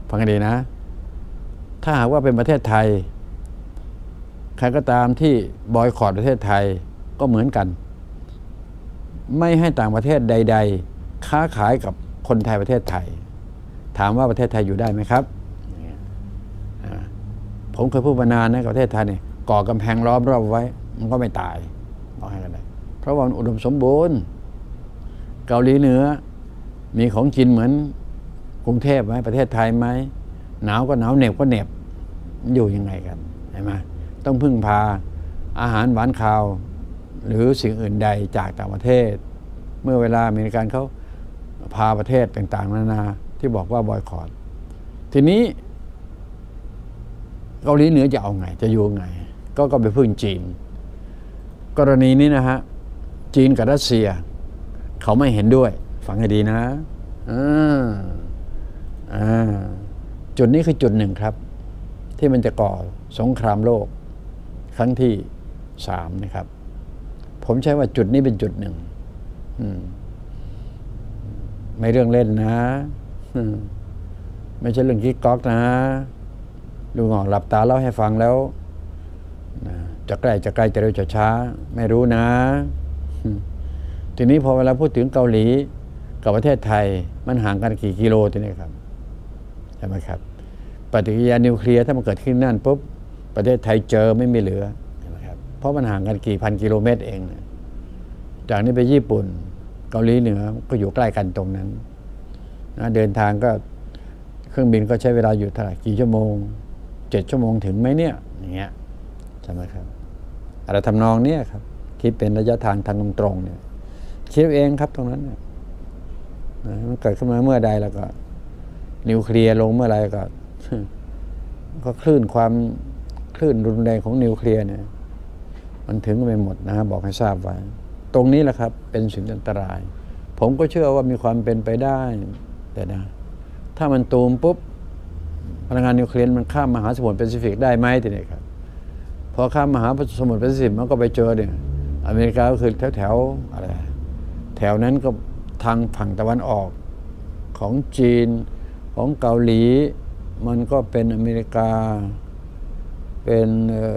ฟังให้ดีนะถ้าหากว่าเป็นประเทศไทยใครก็ตามที่บอยคอตประเทศไทยก็เหมือนกันไม่ให้ต่างประเทศใดๆค้าขายกับคนไทยประเทศไทยถามว่าประเทศไทยอยู่ได้ไหมครับผมเคยพูดมานานนะประเทศไทยเนี่ยก่อกำแพงล้อมรอบไว้มันก็ไม่ตายบอกให้กันได้เพราะว่ามันอุดมสมบูรณ์เกาหลีเหนือมีของกินเหมือนกรุงเทพไหมประเทศไทยไหมหนาวก็หนาวเหน็บก็เหน็บอยู่ยังไงกันใช่ไหมต้องพึ่งพาอาหารหวานข้าวหรือสิ่งอื่นใดจากต่างประเทศเมื่อเวลาอเมริกันเขาพาประเทศต่างๆนานาที่บอกว่าบอยคอตทีนี้เกาหลีเหนือจะเอาไงจะอยู่ไงก็ไปพึ่งจีนกรณีนี้นะฮะจีนกับรัสเซียเขาไม่เห็นด้วยฟังให้ดีนะจุดนี้คือจุดหนึ่งครับที่มันจะก่อสงครามโลกครั้งที่3นะครับผมใช้ว่าจุดนี้เป็นจุดหนึ่งไม่เรื่องเล่นนะไม่ใช่เรื่องกิ๊กก๊อกนะลุงหงอกหลับตาเล่าให้ฟังแล้วจะใกล้จะไกลจะเร็วจะช้าไม่รู้นะทีนี้พอเวลาพูดถึงเกาหลีกับประเทศไทยมันห่างกันกี่กิโลทีนี้ครับใช่ไหมครับปฏิกิริยานิวเคลียร์ถ้ามันเกิดขึ้นนั่นปุ๊บประเทศไทยเจอไม่มีเหลือใช่ไหมครับเพราะมันห่างกันกี่พันกิโลเมตรเองจากนี้ไปญี่ปุ่นเกาหลีเหนือก็อยู่ใกล้กันตรงนั้นนะเดินทางก็เครื่องบินก็ใช้เวลาอยู่เท่าไหร่กี่ชั่วโมง7 ชั่วโมงถึงไหมเนี่ยอย่างเงี้ยใช่ไหมครับอะไรทำนองเนี้ยครับคิดเป็นระยะทางทางตรงเนี่ยคิดเองครับตรงนั้นนะมันเกิดขึ้นมาเมื่อใดแล้วก็นิวเคลียร์ลงเมื่อไรก็คลื่นรุนแรงของนิวเคลียร์เนี่ยมันถึงไปหมดนะบอกให้ทราบไว้ตรงนี้แหละครับเป็นสิ่งอันตรายผมก็เชื่อว่ามีความเป็นไปได้แต่นะถ้ามันตูมปุ๊บพลังงานนิวเคลียร์มันข้ามมหาสมุทรแปซิฟิกได้ไหมทีนี้ครับพอข้ามมหาสมุทรแปซิฟิกมันก็ไปเจอเนี่ยอเมริกาก็คือแถวอะไรแถวนั้นก็ทางฝั่งตะวันออกของจีนของเกาหลีมันก็เป็นอเมริกาเป็น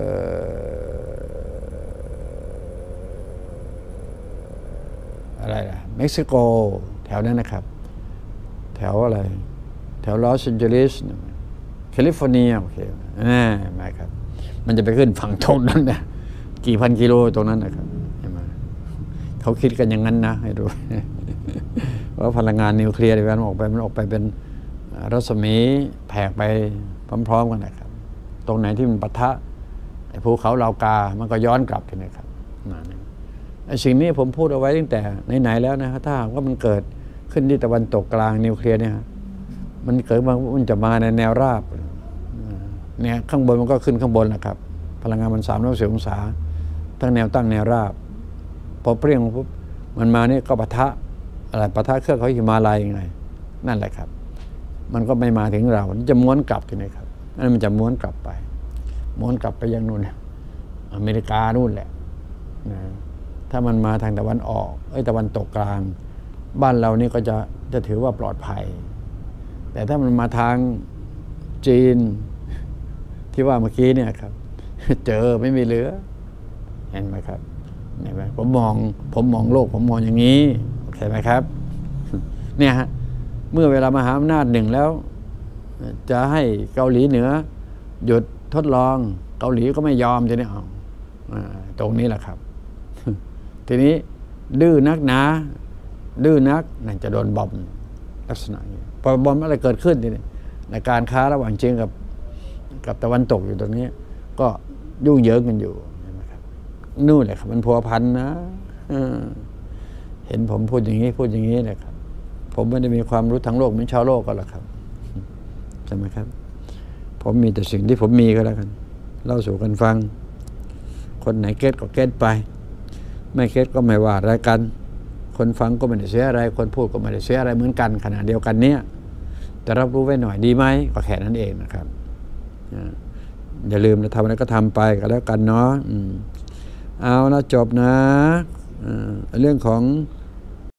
อะไรล่ะเม็กซิโกแถวนั้นนะครับแถวอะไรแถวลอสแอนเจลิสแคลิฟอร์เนียโอเคไม่ครับมันจะไปขึ้นฝั่งตรงนั้นนะกี่พันกิโลตรงนั้นนะครับใช่ไหมเขาคิดกันอย่างนั้นนะให้ดูว่าพลังงานนิวเคลียร์มันออกไปเป็นรัศมีแผ่ไปพร้อมๆกันนะครับตรงไหนที่มันปะทะภูเขาเหล่ากามันก็ย้อนกลับทีนี้ครับไอ้สิ่งนี้ผมพูดเอาไว้ตั้งแต่ไหนๆแล้วนะครับถ้าว่ามันเกิดขึ้นที่ตะวันตกกลางนิวเคลียร์เนี่ยมันเกิดมันจะมาในแนวราบเนี่ยข้างบนมันก็ขึ้นข้างบนนะครับพลังงานมัน360 องศาทั้งแนวตั้งแนวราบพอเปรี้ยงปุ๊บมันมานี่ก็ปะทะอะไรปะทะเครื่องเขาหิมาลัยยังไงนั่นแหละครับมันก็ไม่มาถึงเราจะม้วนกลับทีนี้ครับนั่นมันจะม้วนกลับไปยังนู่นอเมริกานู่นแหละนะถ้ามันมาทางตะวันออกตะวันตกกลางบ้านเรานี่ก็จะถือว่าปลอดภัยแต่ถ้ามันมาทางจีนที่ว่าเมื่อกี้เนี่ยครับเจอไม่มีเหลือเห็นไหมครับเห็นไหมผมมองโลกผมมองอย่างนี้โอเคไหมครับเนี่ยฮะเมื่อเวลามหาอำนาจหนึ่งแล้วจะให้เกาหลีเหนือหยุดทดลองเกาหลีก็ไม่ยอมจะเนี่ยตรงนี้แหละครับทีนี้ดื้อนักหนาดื้อนักนั่นจะโดนบอมลักษณะนี้พอบอมอะไรเกิดขึ้นทีนี้ในการค้าระหว่างจีนกับตะวันตกอยู่ตรงนี้ก็ยุ่งเหยิงกันอยู่นะครับนู่นแหละครับมันพัวพันนะเห็นผมพูดอย่างนี้นะครับผมไม่ได้มีความรู้ทั้งโลกเหมือนชาวโลกก็หรอกครับใช่ไหมครับผมมีแต่สิ่งที่ผมมีก็แล้วกันเล่าสู่กันฟังคนไหนเก็ตก็เก็ตไปไม่เก็ตก็ไม่ว่าอะไรกันคนฟังก็ไม่ได้เสียอะไรคนพูดก็ไม่ได้เสียอะไรเหมือนกันขณะเดียวกันเนี้ยแต่รับรู้ไว้หน่อยดีไหมก็แค่นั้นเองนะครับอย่าลืมนะทำอะไรก็ทำไปก็แล้วกันเนาะเอาละจบนะเรื่องของ